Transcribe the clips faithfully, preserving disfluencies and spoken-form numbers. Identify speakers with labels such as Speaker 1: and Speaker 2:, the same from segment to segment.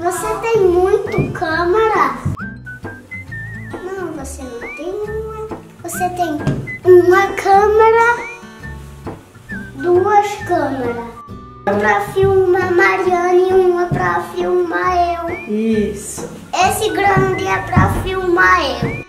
Speaker 1: Você tem muito câmera? Não, você não tem uma. Você tem uma câmera, duas câmeras. Uma pra filmar a Mariana e uma pra filmar eu.
Speaker 2: Isso.
Speaker 1: Esse grande é pra filmar eu.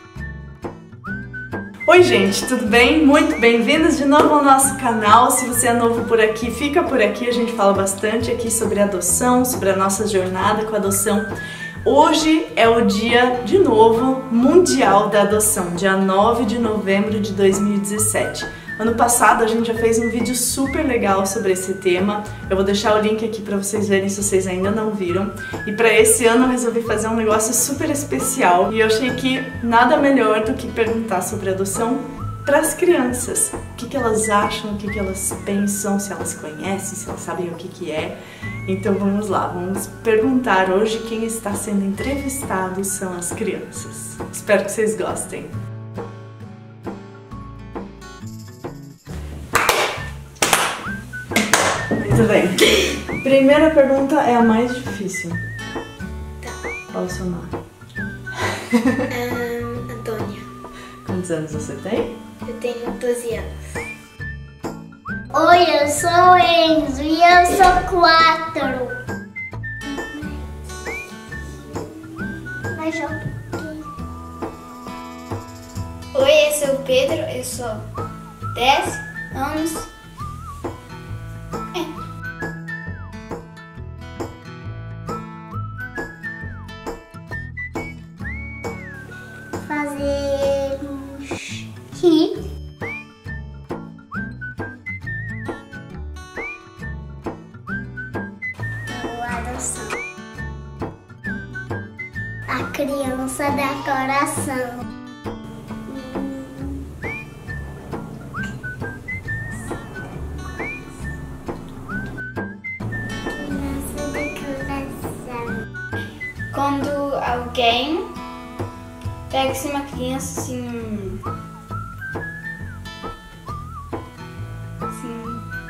Speaker 2: Oi gente, tudo bem? Muito bem-vindos de novo ao nosso canal. Se você é novo por aqui, fica por aqui. A gente fala bastante aqui sobre adoção, sobre a nossa jornada com a adoção. Hoje é o dia, de novo, mundial da adoção, dia nove de novembro de dois mil e dezessete. Ano passado a gente já fez um vídeo super legal sobre esse tema. Eu vou deixar o link aqui para vocês verem se vocês ainda não viram. E para esse ano eu resolvi fazer um negócio super especial. E eu achei que nada melhor do que perguntar sobre adoção para as crianças. O que, que elas acham, o que, que elas pensam, se elas conhecem, se elas sabem o que, que é. Então vamos lá, vamos perguntar hoje. Quem está sendo entrevistado são as crianças. Espero que vocês gostem. Muito bem. Primeira pergunta é a mais difícil.
Speaker 1: Tá.
Speaker 2: Qual o seu nome?
Speaker 1: Um, Antônia.
Speaker 2: Quantos anos você tem?
Speaker 1: Eu tenho doze anos. Oi, eu sou Enzo e eu sou quatro. Mais alto. Oi, eu sou o Pedro, eu sou dez anos. Fazemos rir. Adoção. A criança da coração. Criança do coração. Quando alguém pega-se uma criança assim, assim,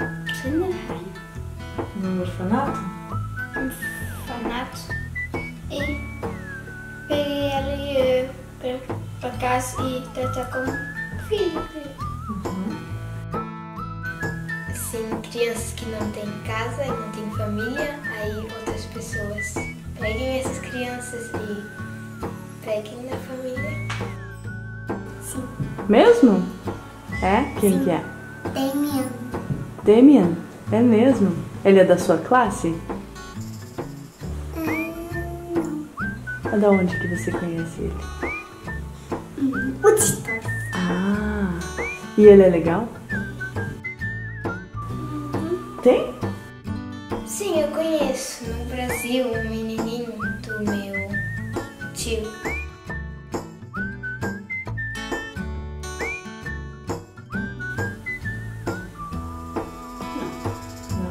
Speaker 2: No orfanato?
Speaker 1: um orfanato e pega ela e para casa e trata como filho dele.
Speaker 2: Uhum.
Speaker 1: Assim, crianças que não têm casa e não têm família, aí outras pessoas peguem essas crianças e peguem na família. Sim.
Speaker 2: Mesmo? É? Quem
Speaker 1: Sim.
Speaker 2: que é?
Speaker 1: Damian.
Speaker 2: Damian? É mesmo? Ele é da sua classe?
Speaker 1: Hum,
Speaker 2: É da onde que você conhece ele?
Speaker 1: o Tito.
Speaker 2: Ah! E ele é legal? Tem?
Speaker 1: Sim, eu conheço no Brasil um menininho do meu tio.
Speaker 2: Não.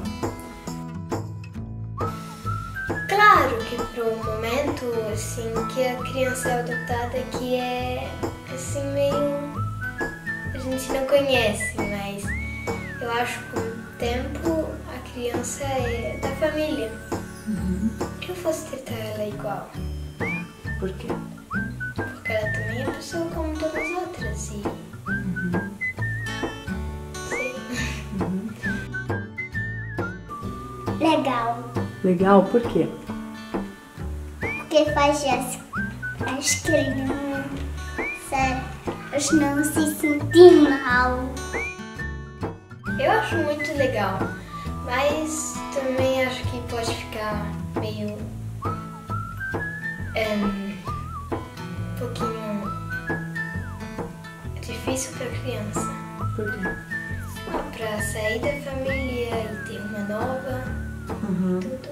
Speaker 1: Claro que para um momento assim que a criança é adotada que é assim meio a gente não conhece, mas eu acho que com o tempo a criança é da família.
Speaker 2: Uhum.
Speaker 1: Que eu fosse tratar ela igual,
Speaker 2: Por quê?
Speaker 1: porque ela também é pessoa como todas as outras e
Speaker 2: Uhum.
Speaker 1: sei.
Speaker 2: Uhum.
Speaker 1: Legal,
Speaker 2: Legal, por quê?
Speaker 1: porque faz as, as crianças não se sentir mal. Eu acho muito legal, mas também acho que pode ficar meio um, um pouquinho difícil para criança.
Speaker 2: Por quê?
Speaker 1: Para sair da família e ter uma nova,
Speaker 2: Uhum.
Speaker 1: tudo.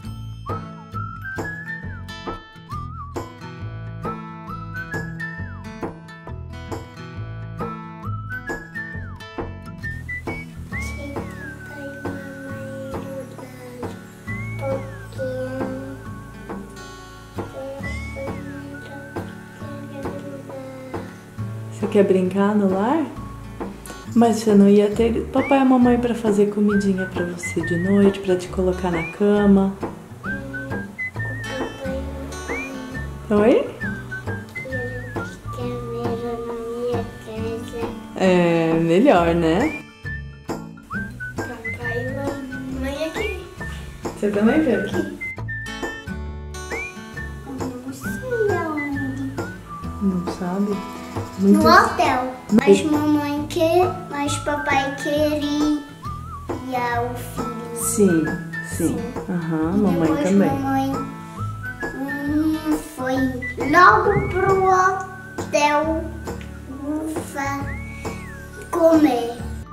Speaker 2: Você quer brincar no lar? Mas você não ia ter papai e mamãe para fazer comidinha para você de noite, para te colocar na cama? Oi?
Speaker 1: Câmera na minha casa.
Speaker 2: É melhor, né?
Speaker 1: Papai e mamãe aqui.
Speaker 2: Você também veio aqui?
Speaker 1: Não sei aonde.
Speaker 2: Não sabe?
Speaker 1: No
Speaker 2: Muito...
Speaker 1: hotel. Mas mamãe quer, mas papai queria o filho.
Speaker 2: Sim, sim. Aham, mamãe
Speaker 1: Depois
Speaker 2: também.
Speaker 1: mamãe hum, foi logo pro hotel ufa, comer.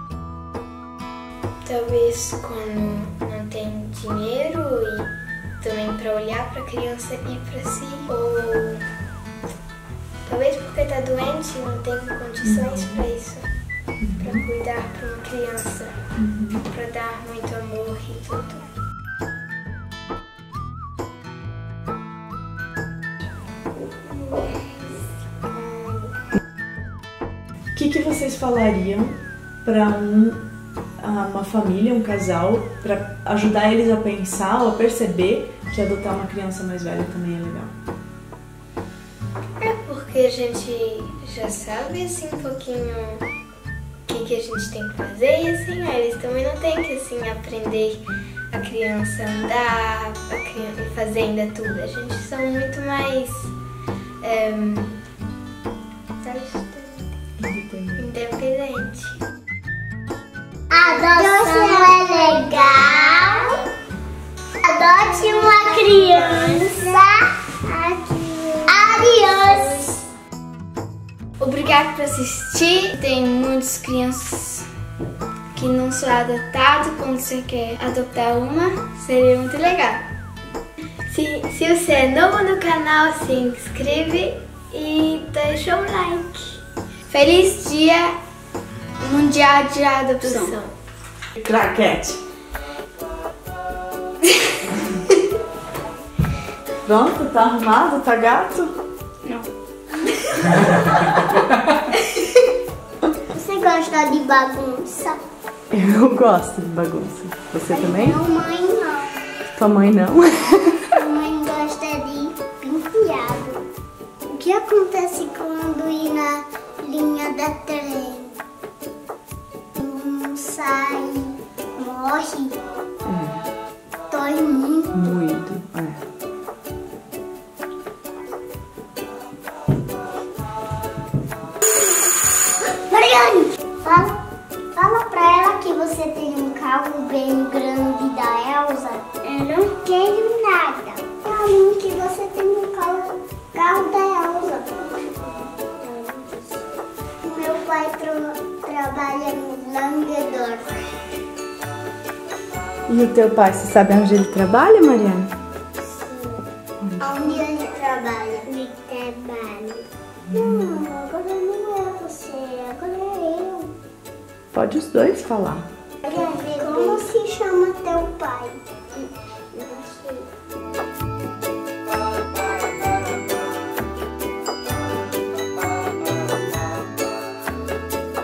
Speaker 1: Talvez quando não tem dinheiro e também para olhar para a criança e para si, ou talvez porque está doente e não tem condições
Speaker 2: Uhum.
Speaker 1: para isso, para cuidar para uma criança,
Speaker 2: Uhum.
Speaker 1: para dar muito amor e tudo.
Speaker 2: O que, que vocês falariam para um, uma família, um casal, para ajudar eles a pensar ou a perceber que adotar uma criança mais velha também é legal?
Speaker 1: É porque a gente já sabe assim um pouquinho o que, que a gente tem que fazer e assim, eles também não têm que assim aprender a criança a andar, a criança, e fazer ainda tudo. A gente são muito mais um, independente. A adoção é legal. Adote uma criança. Adiós. Obrigado por assistir. Tem muitas crianças que não são adotadas. Quando você quer adotar uma, seria muito legal. Se, se você é novo no canal, se inscreve e deixa um like. Feliz Dia Mundial de Adopção.
Speaker 2: Craquete. Pronto, tá arrumado? Tá gato?
Speaker 1: Não. Você gosta de bagunça?
Speaker 2: Eu gosto de bagunça. Você também?
Speaker 1: Não, mãe, não.
Speaker 2: Tua mãe não?
Speaker 1: A mãe gosta de penteado. O que acontece quando ir na linha da trem? Um sai, morre,
Speaker 2: É,
Speaker 1: dói muito.
Speaker 2: muito. É.
Speaker 1: Mariane, fala, fala pra ela que você tem um carro bem grande da Elsa. Eu não quero nada. Fala que você tem um carro, carro da Elsa. Meu pai tra trabalha no Languedorf.
Speaker 2: E o teu pai, você sabe onde ele trabalha, Mariana?
Speaker 1: Sim. Onde ele trabalha? Ele trabalha. Não, agora não é você, agora é eu.
Speaker 2: Pode os dois falar.